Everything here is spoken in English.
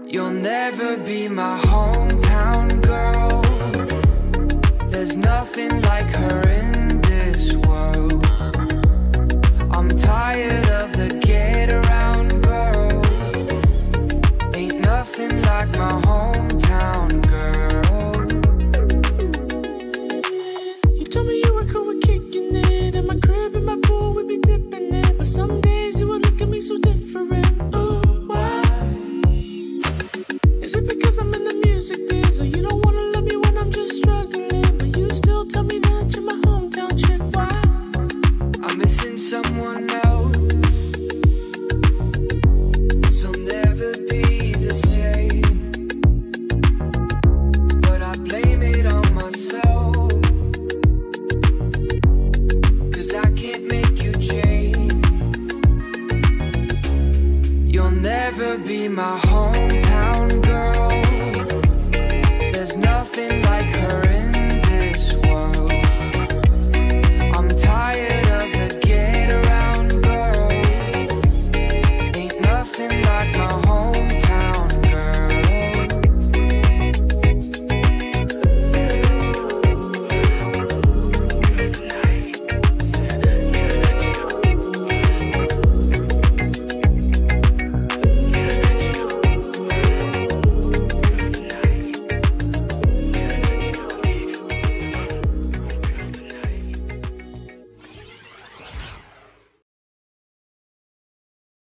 You'll never be my hometown girl. There's nothing like her in this world. I'm tired of the get around girl. Ain't nothing like my hometown girl. You told me you were cool with kicking it. In my crib, in my pool, we be dipping it. But some days you would look at me so different. Ooh, why? Is it because I'm in the music biz? Or you don't wanna love me when I'm just struggling? But you still tell me that you're my hometown chick. Why? I'm missing someone else. This'll never be the same. But I blame it on myself. 'Cause I can't make you change. You'll never be my hometown girl. There's nothing like her.